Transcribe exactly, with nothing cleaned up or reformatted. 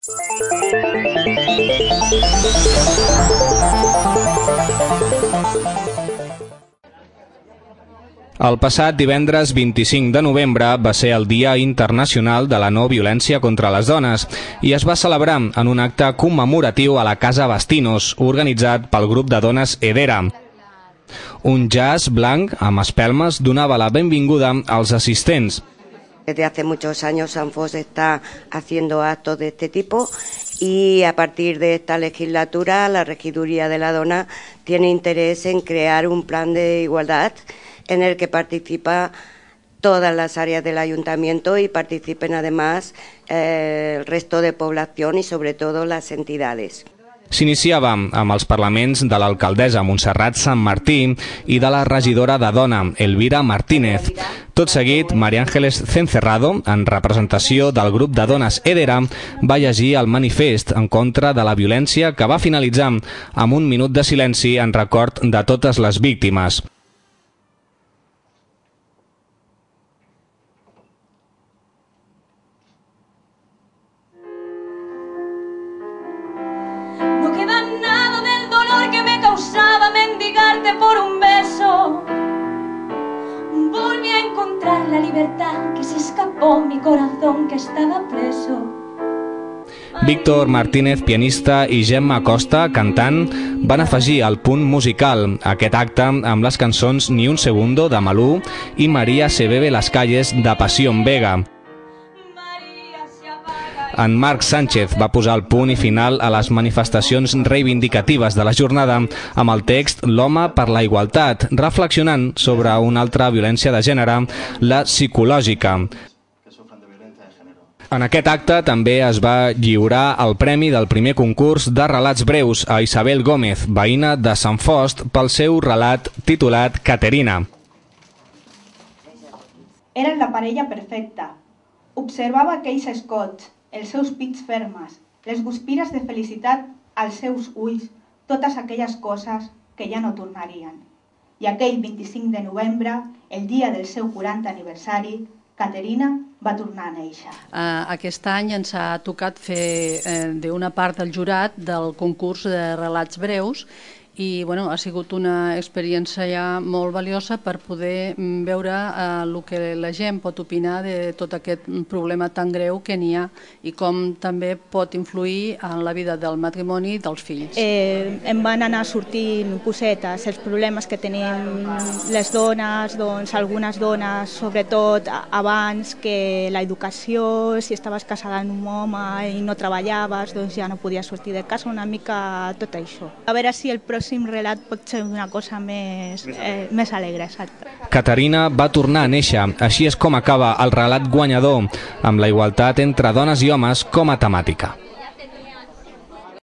El passat divendres vint-i-cinc de novembre va ser el Dia Internacional de la No Violència contra les Dones i es va celebrar en un acte commemoratiu a la Casa Bastinos, organitzat pel grup de dones Edera. Un jazz blanc amb espelmes donava la benvinguda als assistents. Desde hace muchos años Sanfos está haciendo actos de este tipo y a partir de esta legislatura la Regiduría de la Dona tiene interés en crear un plan de igualdad en el que participa todas las áreas del ayuntamiento y participen además eh, el resto de población y sobre todo las entidades. S'iniciava amb els parlaments de l'alcaldessa Montserrat Sant Martí i de la regidora de Dona, Elvira Martínez. Tot seguit, María Ángeles Cencerrado, en representació del grup de dones Edera, va llegir el manifest en contra de la violència que va finalitzar amb un minut de silenci en record de totes les víctimes. Mendigarte por un beso, volví a encontrar la libertad que se escapó mi corazón que estaba preso. Víctor Martínez, pianista, i Gemma Costa, cantant, van afegir el punt musical a aquest acte amb les cançons Ni un segundo, de Malú, i María se bebe las calles, de Pasión Vega. En Marc Sánchez va posar el punt i final a les manifestacions reivindicatives de la jornada amb el text L'home per la igualtat, reflexionant sobre una altra violència de gènere, la psicològica. En aquest acte també es va lliurar el premi del primer concurs de relats breus a Isabel Gómez, veïna de Sant Fost, pel seu relat titulat Caterina. Eren la parella perfecta. Observava aquells escots, els seus pits fermes, les guspires de felicitat als seus ulls, totes aquelles coses que ja no tornarien. I aquell vint-i-cinc de novembre, el dia del seu quarantè aniversari, Caterina va tornar a néixer. Aquest any ens ha tocat fer d'una part del jurat del concurs de relats breus i bueno, ha sigut una experiència ja molt valiosa per poder veure el que la gent pot opinar de tot aquest problema tan greu que n'hi ha i com també pot influir en la vida del matrimoni i dels fills. Eh, em van anar sortint cosetes, els problemes que tenim les dones, doncs algunes dones, sobretot abans, que l'educació, si estaves casada amb un home i no treballaves, doncs ja no podies sortir de casa, una mica tot això. A veure si el pròxim El pròxim relat pot ser una cosa més, eh, més alegre, exacte. Caterina va tornar a néixer, així és com acaba el relat guanyador, amb la igualtat entre dones i homes com a temàtica.